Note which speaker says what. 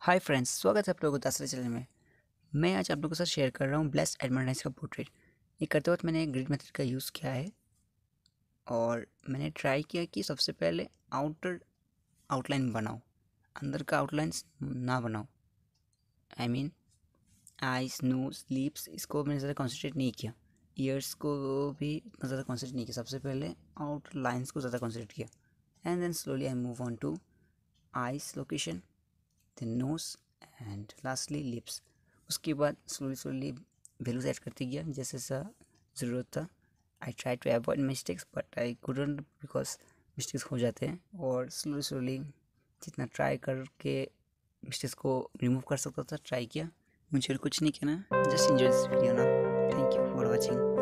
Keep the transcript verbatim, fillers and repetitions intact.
Speaker 1: Hi friends, स्वागत है आप लोगों को दूसरे चैनल में। मैं आज आप लोगों के साथ शेयर कर रहा हूँ ब्लेस्ड एडमंड राइस का पोर्ट्रेट। ये करते वक्त मैंने ग्रिड मेथड का यूज़ किया है और मैंने ट्राई किया कि सबसे पहले आउटर आउटलाइन बनाओ, अंदर का आउटलाइंस ना बनाओ। I mean eyes, nose, lips, इसको मैंने ज़्यादा कॉन्सेंट्रेट नहीं किया। ईयर्स को भी इतना ज़्यादा कॉन्सेंट्रेट नहीं किया। सबसे पहले आउटर लाइन्स को ज़्यादा कॉन्सेंट्रेट किया and then slowly I move on to eyes location, then nose and lastly lips। उसके बाद स्लोली स्लोली वैल्यूज ऐड करते गया जैसे सा ज़रूरत था। I try to avoid mistakes but I couldn't because mistakes हो जाते हैं, और स्लोली स्लोली जितना ट्राई करके मिस्टेक्स को रिमूव कर सकता था ट्राई किया। मुझे कुछ नहीं कहना, जस्ट एंजॉय दिस वीडियो ना। Thank you for watching.